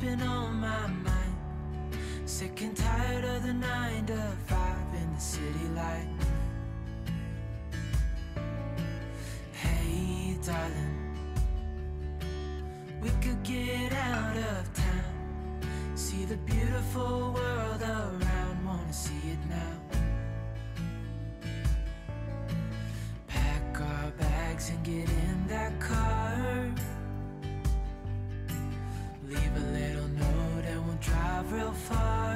been on my mind. Sick and tired of the 9 to 5 in the city life. Hey darling, we could get out of town, see the beautiful world around, wanna see it now. Pack our bags and get in that car, leave a little note and we'll drive real far.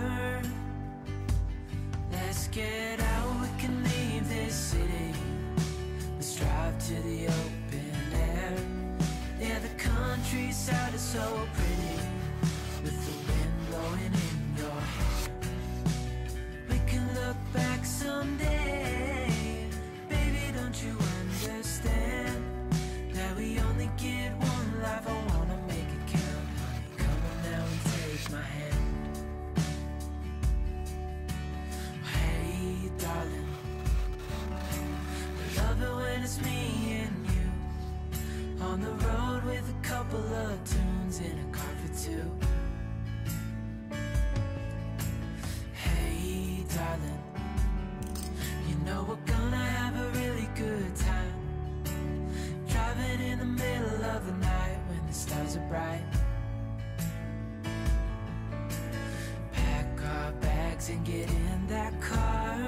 Let's get out, we can leave this city. Let's drive to the open air. Yeah, the countryside is so pretty, with the wind blowing in your hair. We can look back someday. Baby, don't you understand that we only get one life? I wanna make it count, honey. Come on now and take my hand. Hey darling, I love it when it's me and you on the road with a couple of tunes in a car for two. Hey darling, you know we're gonna have a really good time, driving in the middle of the night when the stars are bright. Pack our bags and get in that car,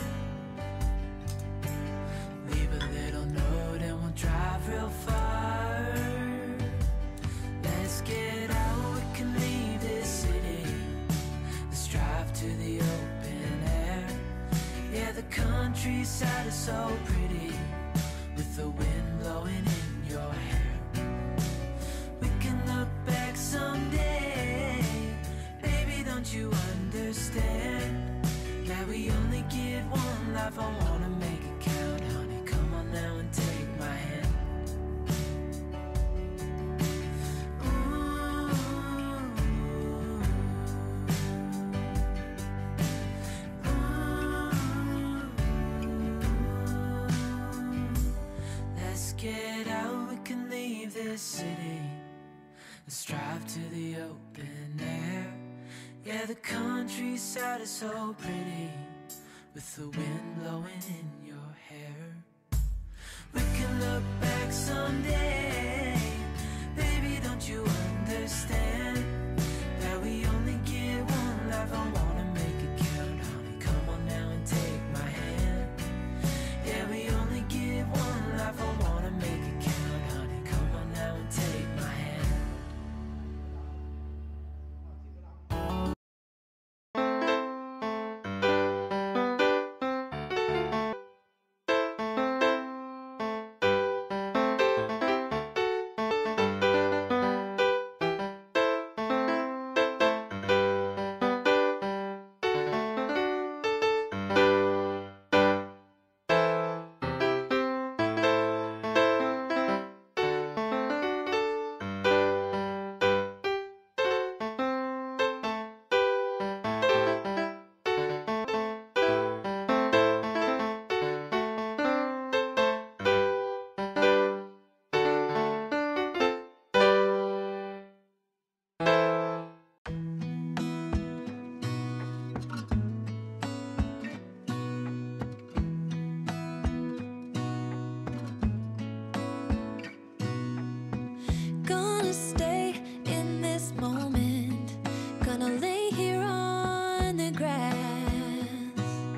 leave a little note and we'll drive real far. Let's get out, we can leave this city. Let's drive to the open air. Yeah, the countryside is so pretty, with the wind blowing in your hair. We can look back someday. Baby, don't you understand that we only get one life? I wanna make it count, honey. Come on now and take my hand. Let's get out, we can leave this city. Let's drive to the open air. Yeah, the countryside is so pretty, with the wind blowing in your hair. We can look back someday. Baby, don't you understand that we only get one life? I wanna make it count, honey. Come on now and take my hand. Yeah, we only get one life. I wanna make it count, honey. Come on now and take my hand. Gonna stay in this moment, gonna lay here on the grass.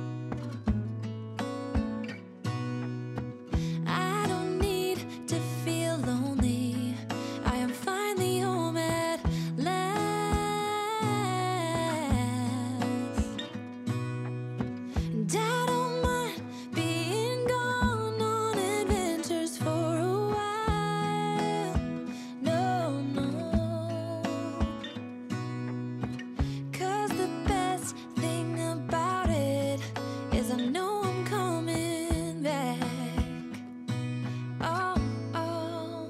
I don't need to feel lonely, I am finally home at last. And I don't mind being gone on adventures for a while. No, no, 'cause the best thing about it is I know I'm coming back. Oh, oh.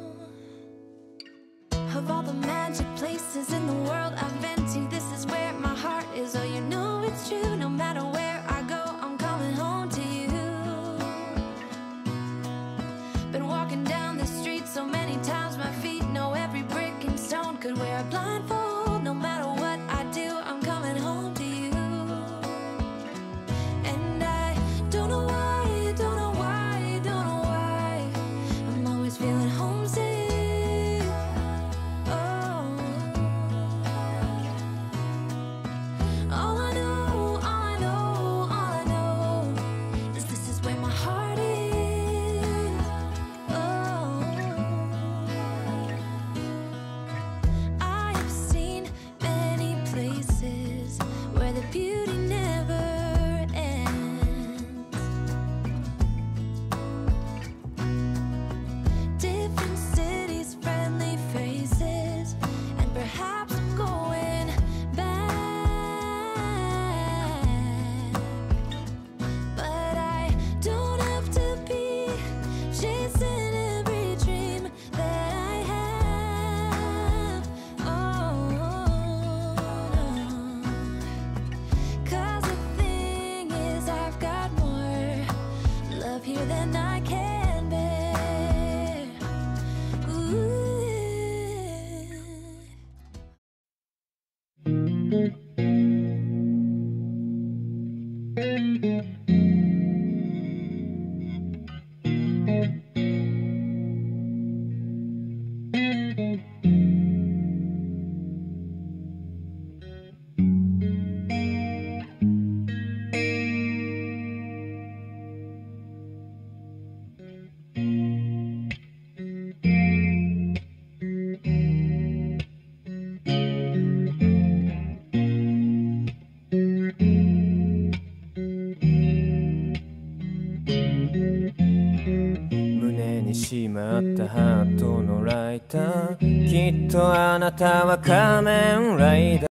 Of all the magic places in the world I've been to, this is where my heart is. Oh, you know it's true, no matter where I go, I'm coming home to you. Been walking down the street so many times, my feet know every brick and stone. Could wear a blindfold, no matter ートのライターきっとあなたは仮面ライダー